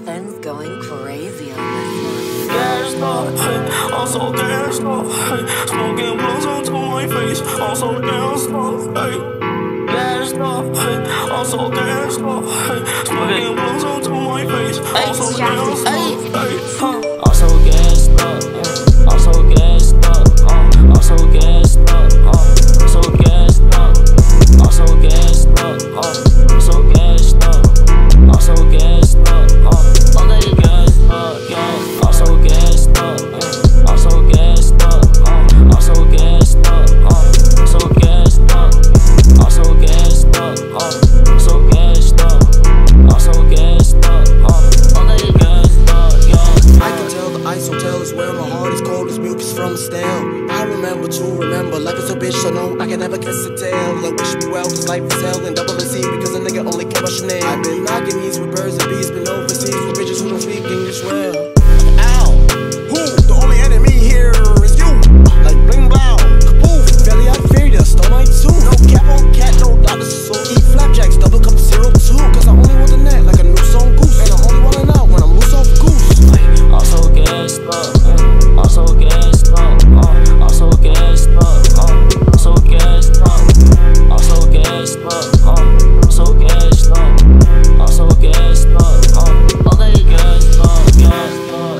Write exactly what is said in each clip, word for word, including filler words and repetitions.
Fen's going crazy on this one. Gassed up, hey, also gassed up, hey, smoking blunts onto my face, also gassed up, hey. Gassed up, hey, also gassed up, hey, smoking blunts onto my face, also gassed up, hey, huh. Also gassed up, uh, also gassed up, uh, also gassed up, uh, also gassed up, also gassed up, uh, also gassed up, also gassed up, uh, already gassed up, yeah, also gassed up, uh, also gassed up, uh, also gassed up, uh, also gassed up, also gassed up, uh, also gassed up, also gassed up, uh, already gassed up, yeah. I can tell the ice hotel is where my heart is cold as mucus from a stale. I remember to remember, life is a bitch, so no, I can never kiss a tail. I wish me well, cause life is hell, and double the C because a nigga only care about Chanel. I've been knocking these with birds and bees, been overseas with bitches who don't speak English well. Ow! Who? The only enemy here is you! Like bling blow, kapoof, belly I fear ya, stole my tooth. No cap on cat, no Doctor Soul. Eat flapjacks, double cup of zero two. Cause I only want the net like a new song goose. And I'm only wildin' out when I'm loose off goose. Also gassed up, uh, also gassed up, uh, also gassed up, uh, also gassed up, also gassed up, uh, also gassed up, also gassed up, uh, already gassed up, gassed up.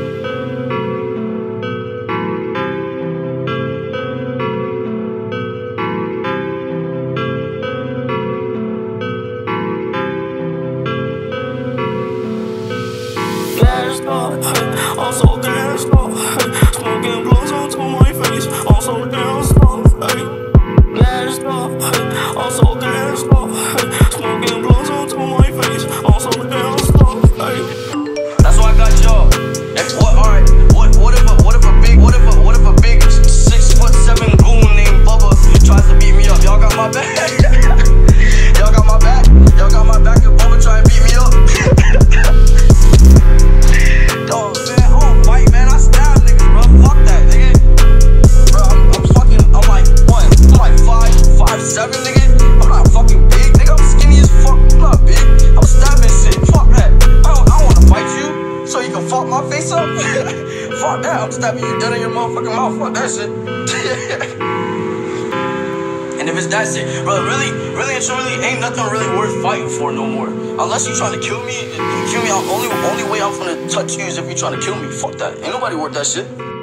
Gassed up, hey, also gassed up, hey, smoking blunts onto my face, also gassed up, hey. Gassed up, hey, also gassed up, hey, smoking blunts onto my face, also gassed up, hey. That's why I got y'all. If what, alright, what, what if a, what if a big, what if a, what if a big six foot seven goon named Bubba tries to beat me up? Y'all got my back. Y'all got my back. Y'all got my back if Bubba try and beat me up. Oh man, I don't fight, man. I stab niggas, bro. Fuck that, nigga. Bro, I'm, I'm fucking, I'm like, what? I'm like five, five, seven, nigga. I'm not fucking big, nigga. I'm skinny as fuck. I'm not big. I'm stabbing shit. Fuck that. I don't, I don't wanna fight you, so you can fuck my face up. Fuck that. I'm stabbing you dead in your motherfucking mouth. Fuck that shit. And if it's that shit, bro, really, really and truly, ain't nothing really worth fighting for no more. Unless you trying to kill me, you kill me. I'll, only, only way I'm gonna touch you is if you trying to kill me. Fuck that. Ain't nobody worth that shit.